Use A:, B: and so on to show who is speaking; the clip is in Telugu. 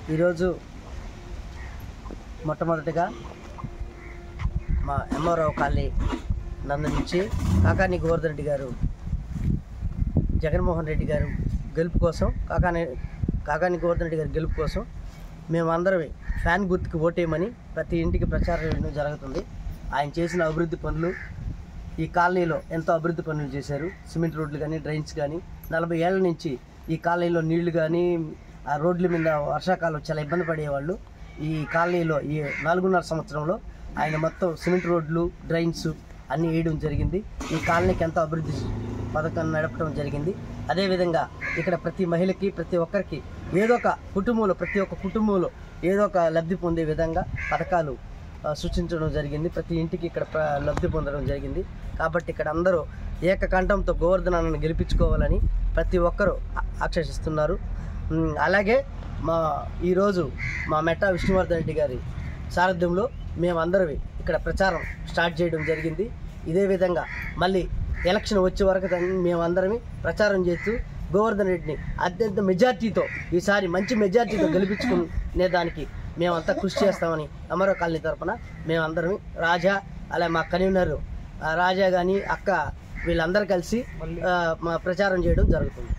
A: ఈరోజు మొట్టమొదటిగా మా ఎంఆర్ఓ కాలనీ నందు నుంచి కాకాని గోవర్ధన్ రెడ్డి గారు జగన్మోహన్ రెడ్డి గారు గెలుపు కోసం కాకాని గోవర్ధన్ రెడ్డి గారి గెలుపు కోసం మేమందరం ఫ్యాన్ గుర్తుకు ఓటేయమని ప్రతి ఇంటికి ప్రచారం చేయడం జరుగుతుంది. ఆయన చేసిన అభివృద్ధి పనులు ఈ కాలనీలో ఎంతో అభివృద్ధి పనులు చేశారు. సిమెంట్ రోడ్లు కానీ, డ్రైన్స్ కానీ 40 ఏళ్ల నుంచి ఈ కాలనీలో నీళ్లు కానీ, ఆ రోడ్ల మీద వర్షాకాలం చాలా ఇబ్బంది పడేవాళ్ళు. ఈ కాలనీలో ఈ 4.5 సంవత్సరంలో ఆయన మొత్తం సిమెంట్ రోడ్లు, డ్రైన్స్ అన్నీ వేయడం జరిగింది. ఈ కాలనీకి ఎంతో అభివృద్ధి పథకాన్ని నడపడం జరిగింది. అదేవిధంగా ఇక్కడ ప్రతి మహిళకి, ప్రతి ఒక్కరికి ఏదో ఒక కుటుంబంలో, ప్రతి ఒక్క కుటుంబంలో ఏదో ఒక లబ్ధి పొందే విధంగా పథకాలు సూచించడం జరిగింది. ప్రతి ఇంటికి ఇక్కడ లబ్ధి పొందడం జరిగింది. కాబట్టి ఇక్కడ అందరూ ఏకకంఠంతో గోవర్ధన్ అన్నను గెలిపించుకోవాలని ప్రతి ఒక్కరూ ఆకాంక్షిస్తున్నారు. అలాగే ఈరోజు మా మెట్టా విష్ణువర్ధన్ రెడ్డి గారి సారథ్యంలో మేమందరం ఇక్కడ ప్రచారం స్టార్ట్ చేయడం జరిగింది. ఇదే విధంగా మళ్ళీ ఎలక్షన్ వచ్చే వరకు మేమందరం ప్రచారం చేస్తూ గోవర్ధన్ రెడ్డిని అత్యంత మెజార్టీతో, ఈసారి మంచి మెజార్టీతో గెలిపించుకునే దానికి మేమంతా కృషి చేస్తామని ఎంఆర్ఓ కాలనీ తరఫున మేమందరం రాజా, అలాగే మా కన్వీనర్ రాజా కానీ, అక్క వీళ్ళందరూ కలిసి మా ప్రచారం చేయడం జరుగుతుంది.